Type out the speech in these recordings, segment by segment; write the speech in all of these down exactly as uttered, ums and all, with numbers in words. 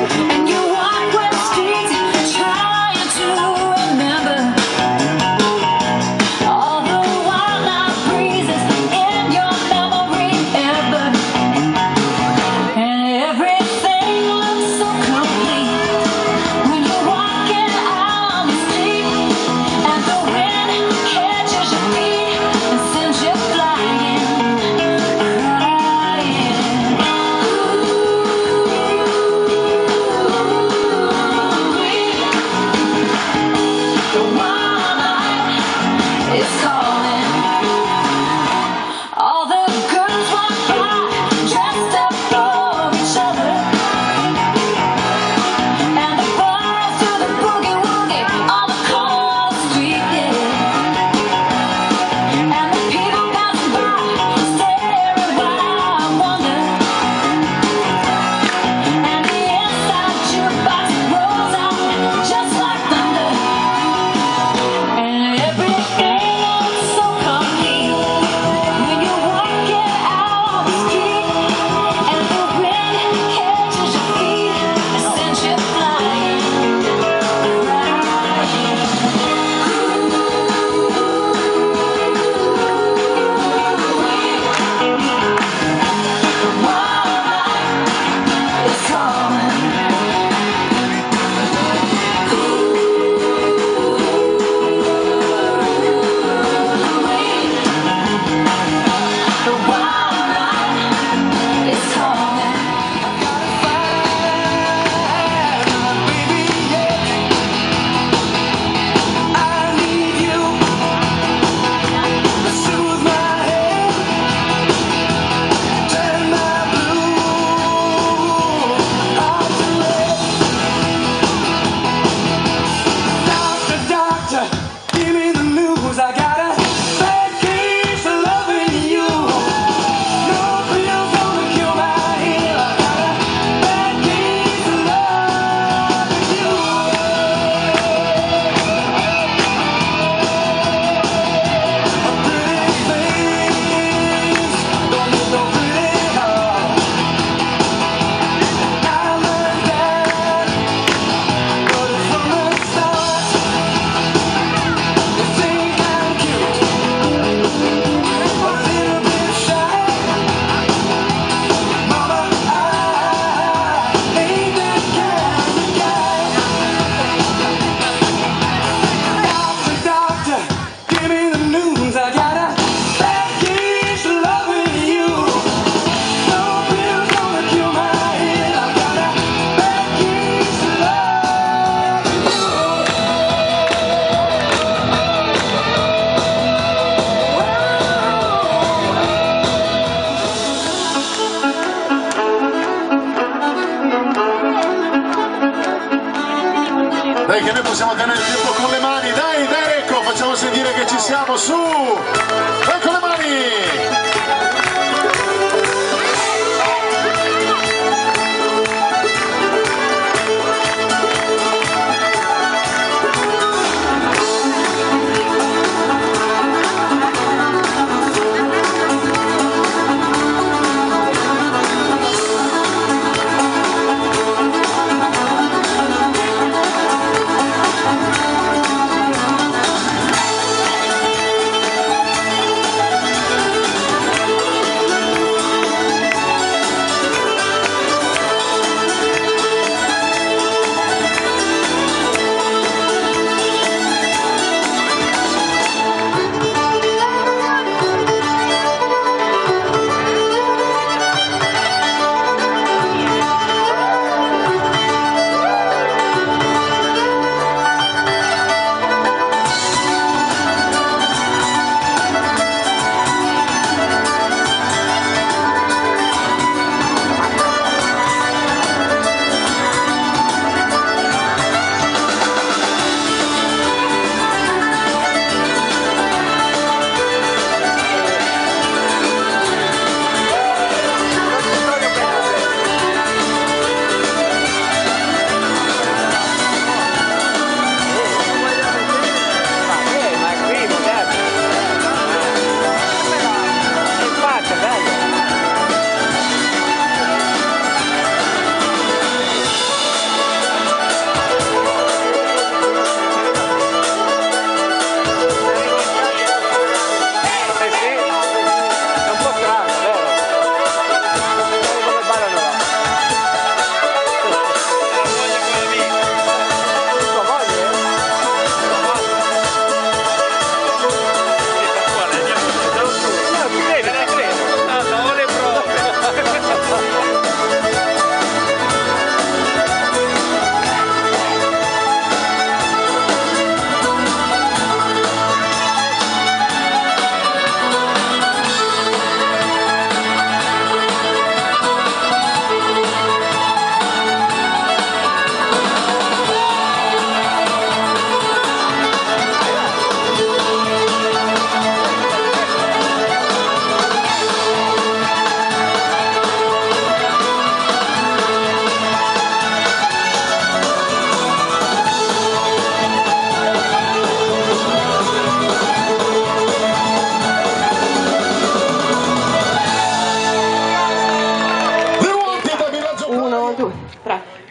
Dai che noi possiamo tenere il tempo con le mani, dai, dai, ecco, facciamo sentire che ci siamo, su! Dai con le mani!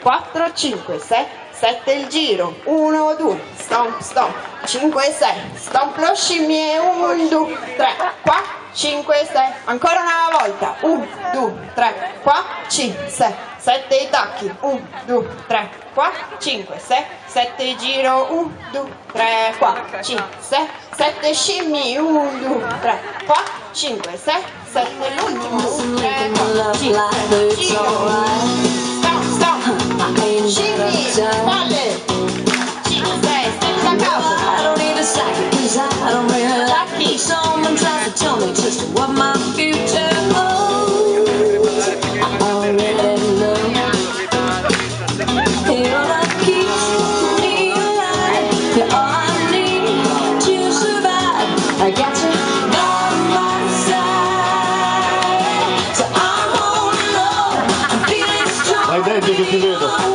quattro, cinque, sei, sette il giro, uno, due, stomp, stomp, cinque, sei, stomp lo scimmie, uno, due, tre, quattro, cinque, sei, ancora una volta, uno, due, tre, quattro, cinque, sei, sette i tacchi, uno, due, tre, quattro, cinque, sei, sette il giro, uno, due, tre, quattro, cinque, sei, sette scimmie, uno, due, tre, quattro, cinque, sei, sette l'ultimo, uno, tre, quattro, cinque, giro, stomp, stomp, scimmie, spalle, cinque, sei, senza capo, tacchi, someone tries to tell me just what my future holds. I already know. You're what keeps me alive. You're all I need to survive. I got you by my side. So I'm holding on. I'm feeling strong. Dai, dai, che ti vedo.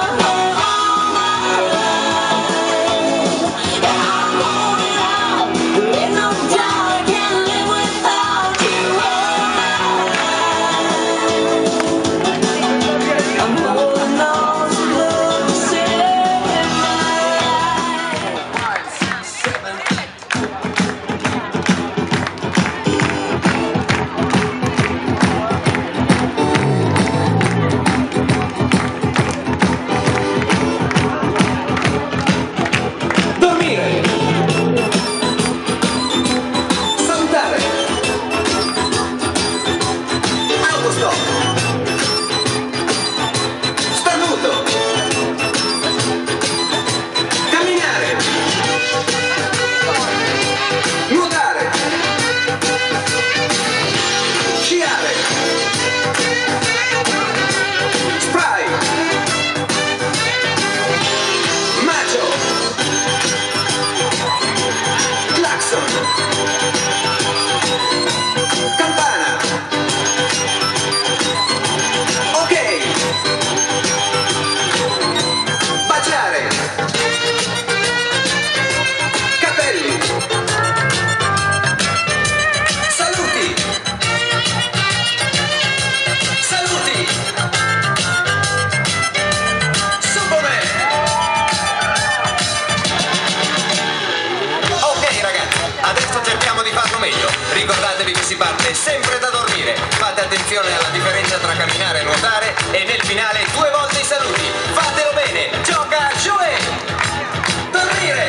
Ricordatevi che si parte sempre da dormire. Fate attenzione alla differenza tra camminare e nuotare. E nel finale due volte i saluti. Fatelo bene. Gioca, Joe! Dormire!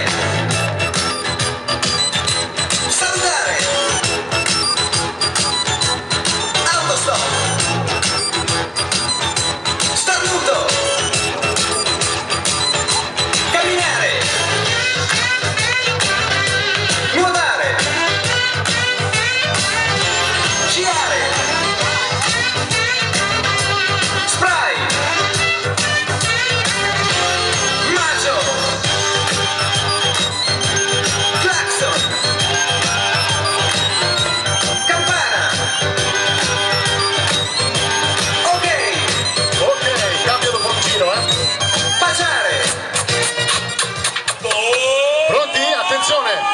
Salutare! Autostop! Starnuto! Camminare! Nuotare! Sciare! Spray! Maggio! Claxon! Campana! Ok! Ok, cambio dopo un giro, eh. Baciare! Pronti? Attenzione!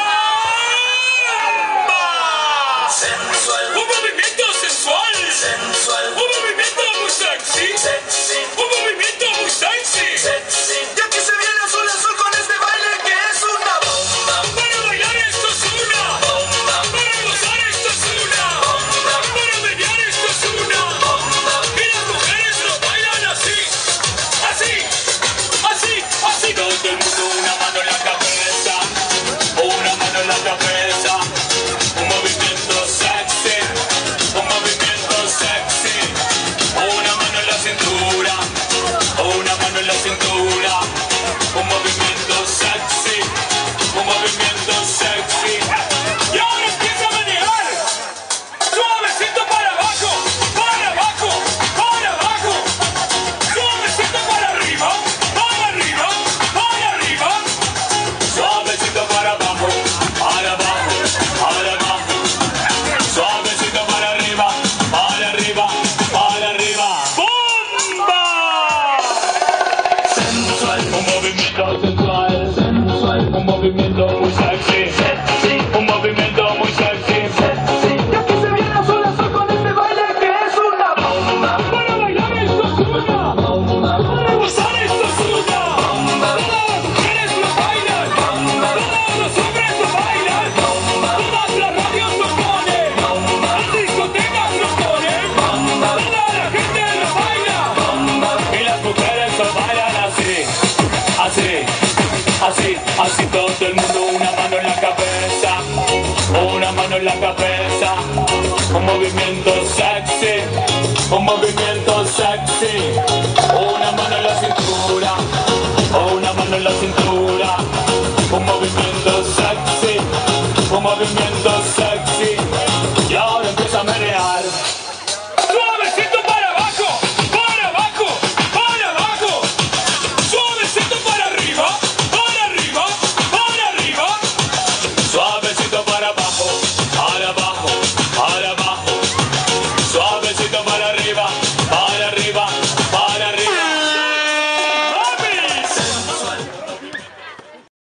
Sensual, un movimiento sensual, sensual, un movimiento muy sexy, sexy, un movimiento muy sexy, sexy. Y aquí se viene azul azul con este baile que es una bomba. Para bailar esto es una bomba, para gozar esto es una bomba, para menear esto es una bomba. Y las mujeres lo bailan así, así, así, así. Todo el mundo una mano en la cabeza, una mano en la cabeza. Un movimiento sexy, un movimiento sexy. Una mano en la cintura, una mano en la cintura. Un movimiento sexy, un movimiento sexy. Y ahora empieza a manejar. Suavecito para abajo, para abajo, para abajo. Suavecito para arriba, para arriba, para arriba. Suavecito para abajo, para abajo, para abajo. Suavecito para arriba, para arriba, para arriba. ¡Bomba! Sensual, un movimiento sensual, sensual, un movimiento muy sexy, sexy, un movimiento muy sexy, sexy. Y aquí se viene azul azul con este baile que es una bomba. Para bailar esto es una bomba. Para gozar así todo el mundo